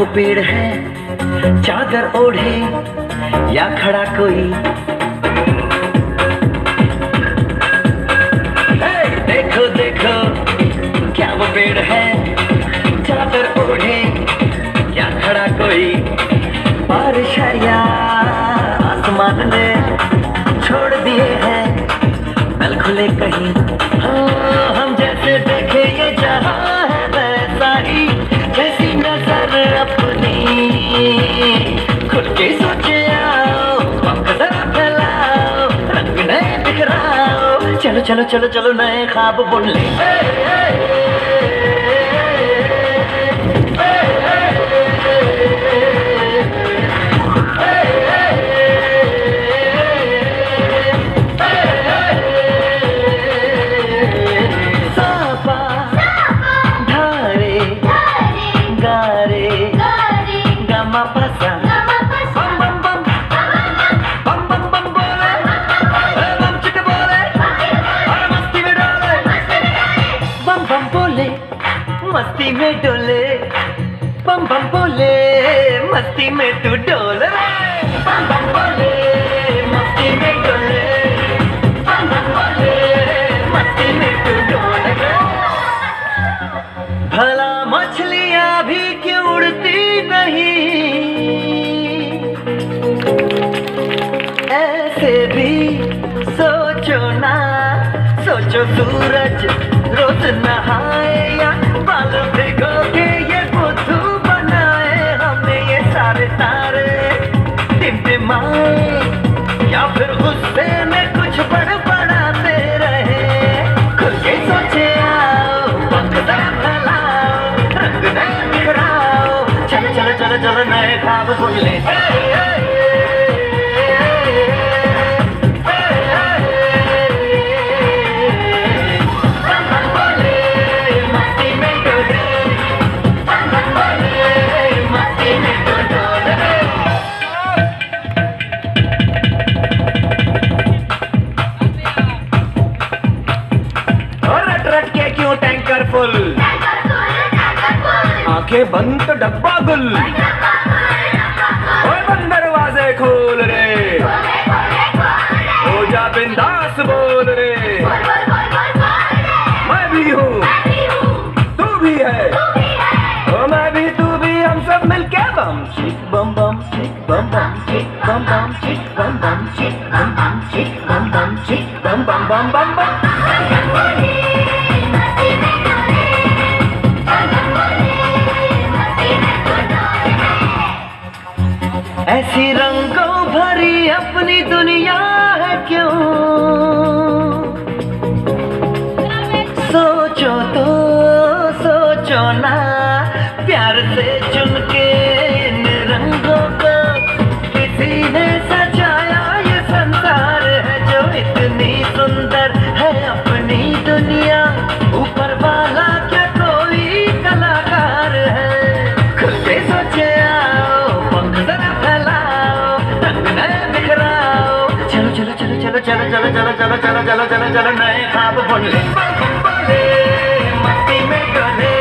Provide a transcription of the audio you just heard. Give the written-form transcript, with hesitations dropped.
वो पेड़ है चादर ओढ़े या खड़ा कोई? देखो देखो क्या वो पेड़ है चादर ओढ़े या खड़ा कोई? बारिश है या आसमान ने छोड़ दिए हैं बल खुले कहीं? हाँ, हम जैसे देखे ये जहां है वैसा ही, जैसी नजर अपनी खुद के सोचे आओ, पंख जरा फैलाओ, रंग नए बिखराओ, चलो चलो चलो चलो नए ख्वाब बुन ले। मस्ती में डोले बम बम बोले, मस्ती में तू डोल रे। बम बम बोले मस्ती में डोले, बम बम बोले मस्ती में तू डोल रे। भला मछलियां भी क्यों उड़ती नहीं, ऐसे भी सोचो ना, सोचो सूरज रोज नहाए या बाल भिगो के ये बुद्धू बनाए, हमने ये सारे तारे टिमटिमाए या फिर गुस्से में कुछ बड़बड़ाते रहे। खुद के सोचे आओ, पंख जरा फैलाओ, रंग नए बिखराओ, चलो चलो चलो चलो नए ख्वाब बुन ले। आंखें बंद तो डब्बा गुल, ओए बंद दरवाजे खोल रे, हो जा बिंदास बोल रे। मैं भी हूँ तू भी है, ओ मैं भी तू भी, हम सब मिलके बम चिक बम बम चिक बम बम चिक बम बम चिक बम बम चिक बम बम चिक बम बम चिक बम बम बम बम बम। ऐसी रंगों भरी अपनी दुनिया है क्यों, सोचो तो सोचो ना, प्यार से चुन के इन रंगों को किसी ने सजाया। ये संसार है जो इतनी सुंदर है अपनी दुनिया, ऊपर वाला क्या कोई कलाकार है? खुद के सोचे आओ, पंख जरा फैलाओ, रंग नए बिखराओ, चलो चलो चलो चलो चलो चलो चलो चलो चलो चलो चलो चलो नए ख्वाब बुन ले। मस्ती में डोले